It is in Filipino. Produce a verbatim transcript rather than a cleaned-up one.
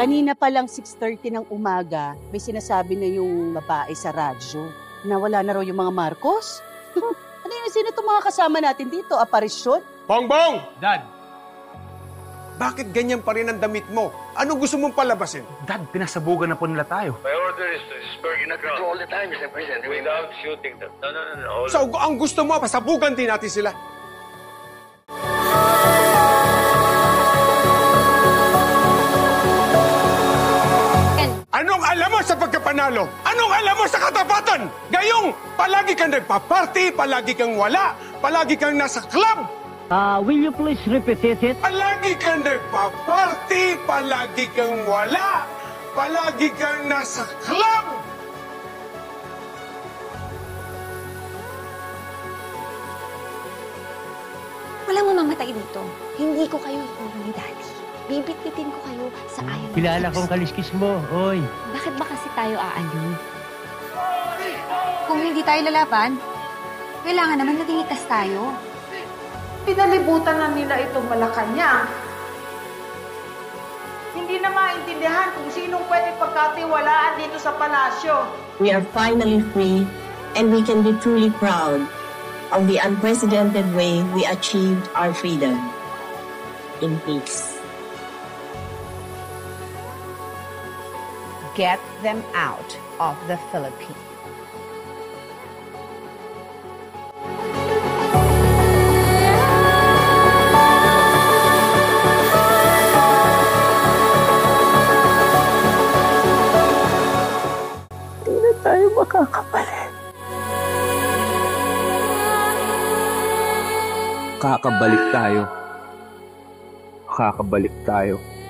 Kanina pa lang six thirty ng umaga, may sinasabi na yung babae sa radyo na wala na raw yung mga Marcos. Ano yun? Sino itong mga kasama natin dito? Aparisyon? Bongbong! Dad! Bakit ganyan pa rin ang damit mo? Anong gusto mong palabasin? Dad, pinasabugan na po nila tayo. My order is to spur in the ground all the time, Mister President. Without shooting them. No, no, no, no. All So, ang gusto mo, pasabugan din natin sila. Anong alam mo sa pagkapanalo? Anong alam mo sa katapatan? Gayong, palagi kang nagpa-party, palagi kang wala, palagi kang nasa club. Uh, will you please repeat it? Palagi kang nagpa-party, palagi kang wala, palagi kang nasa club. Walang mamamatay dito. Hindi ko kayo ituro ni Daddy. Bibit-bitin ko kayo sa ayaw. Kilala kong kaliskis mo, oy. Bakit ba kasi tayo aalis? Kung hindi tayo lalaban, kailangan naman maging itas tayo. Pinalibutan na nila itong Malacanang. Hindi na maintindihan kung sinong pwede pagkatiwalaan dito sa palasyo. We are finally free and we can be truly proud of the unprecedented way we achieved our freedom in peace. Get them out of the Philippines. Hindi na tayo makakapalit. Kakabalik tayo. Kakabalik tayo.